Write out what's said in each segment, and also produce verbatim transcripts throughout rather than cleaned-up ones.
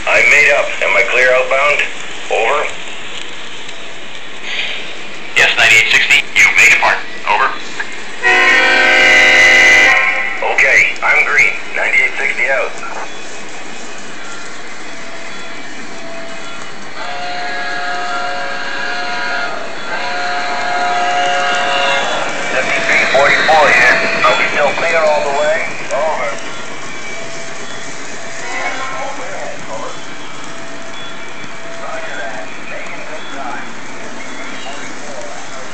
I'm made up. Am I clear outbound? Over. Yes, ninety-eight sixty. You may depart. Over. Okay, I'm green. ninety-eight sixty out. fifty-three forty-four here. Are we still clear all the way? Over. Roger that. Making good time. fifty-three forty-four.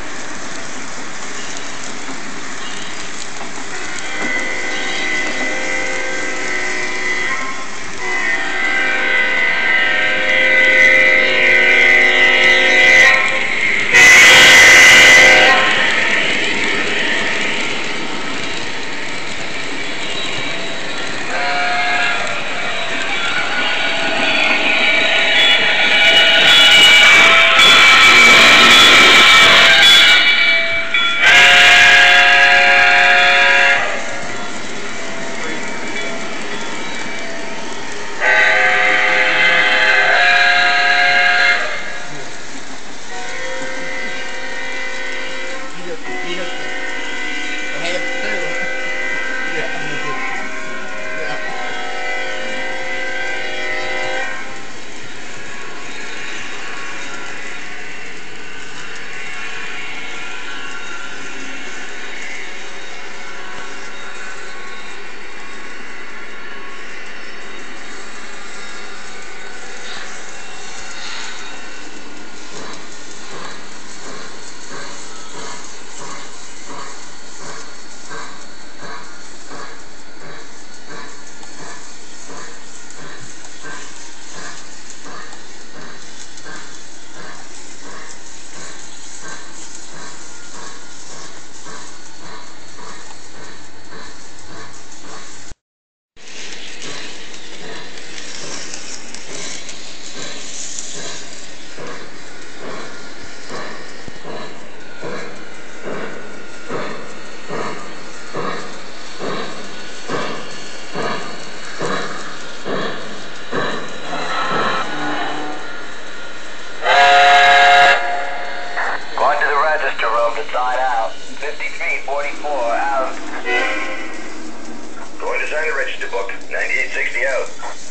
Sign out. fifty-three forty-four out. Going to sign the register book. ninety-eight sixty out.